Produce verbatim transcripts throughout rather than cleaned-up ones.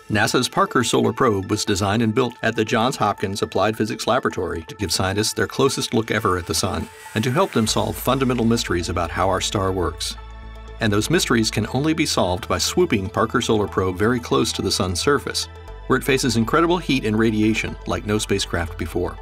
NASA's Parker Solar Probe was designed and built at the Johns Hopkins Applied Physics Laboratory to give scientists their closest look ever at the Sun and to help them solve fundamental mysteries about how our star works. And those mysteries can only be solved by swooping Parker Solar Probe very close to the Sun's surface, where it faces incredible heat and radiation like no spacecraft before.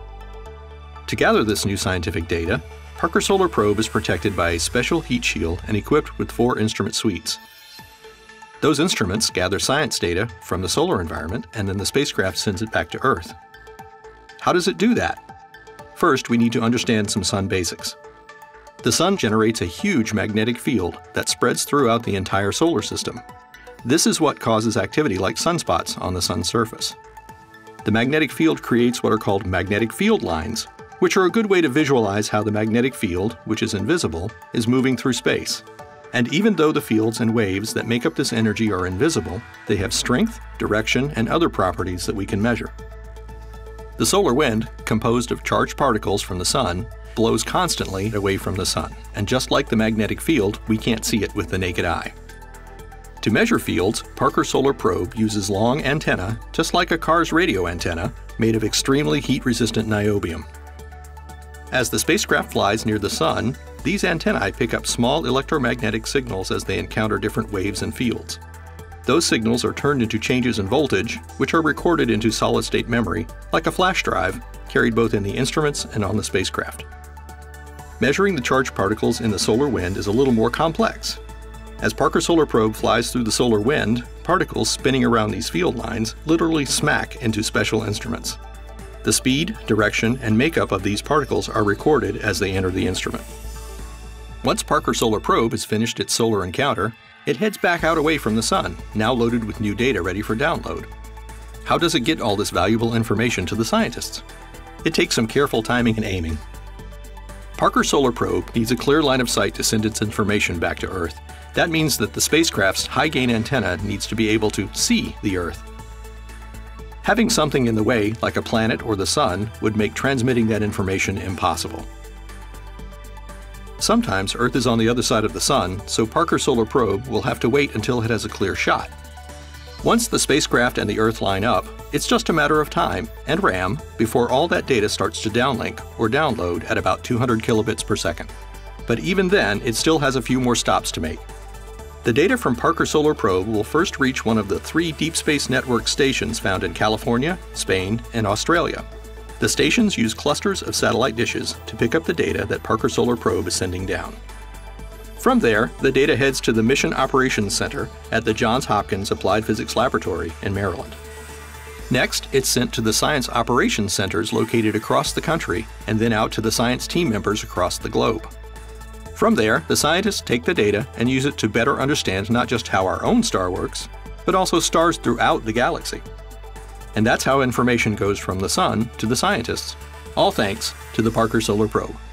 To gather this new scientific data, Parker Solar Probe is protected by a special heat shield and equipped with four instrument suites. Those instruments gather science data from the solar environment, and then the spacecraft sends it back to Earth. How does it do that? First, we need to understand some Sun basics. The Sun generates a huge magnetic field that spreads throughout the entire solar system. This is what causes activity like sunspots on the Sun's surface. The magnetic field creates what are called magnetic field lines, which are a good way to visualize how the magnetic field, which is invisible, is moving through space. And even though the fields and waves that make up this energy are invisible, they have strength, direction, and other properties that we can measure. The solar wind, composed of charged particles from the Sun, blows constantly away from the Sun, and just like the magnetic field, we can't see it with the naked eye. To measure fields, Parker Solar Probe uses long antennae, just like a car's radio antenna, made of extremely heat-resistant niobium. As the spacecraft flies near the Sun, these antennae pick up small electromagnetic signals as they encounter different waves and fields. Those signals are turned into changes in voltage, which are recorded into solid-state memory, like a flash drive, carried both in the instruments and on the spacecraft. Measuring the charged particles in the solar wind is a little more complex. As Parker Solar Probe flies through the solar wind, particles spinning around these field lines literally smack into special instruments. The speed, direction, and makeup of these particles are recorded as they enter the instrument. Once Parker Solar Probe has finished its solar encounter, it heads back out away from the Sun, now loaded with new data ready for download. How does it get all this valuable information to the scientists? It takes some careful timing and aiming. Parker Solar Probe needs a clear line of sight to send its information back to Earth. That means that the spacecraft's high-gain antenna needs to be able to see the Earth. Having something in the way, like a planet or the Sun, would make transmitting that information impossible. Sometimes Earth is on the other side of the Sun, so Parker Solar Probe will have to wait until it has a clear shot. Once the spacecraft and the Earth line up, it's just a matter of time and RAM before all that data starts to downlink or download at about two hundred kilobits per second. But even then, it still has a few more stops to make. The data from Parker Solar Probe will first reach one of the three Deep Space Network stations found in California, Spain, and Australia. The stations use clusters of satellite dishes to pick up the data that Parker Solar Probe is sending down. From there, the data heads to the Mission Operations Center at the Johns Hopkins Applied Physics Laboratory in Maryland. Next, it's sent to the Science Operations Centers located across the country and then out to the science team members across the globe. From there, the scientists take the data and use it to better understand not just how our own star works, but also stars throughout the galaxy. And that's how information goes from the Sun to the scientists, all thanks to the Parker Solar Probe.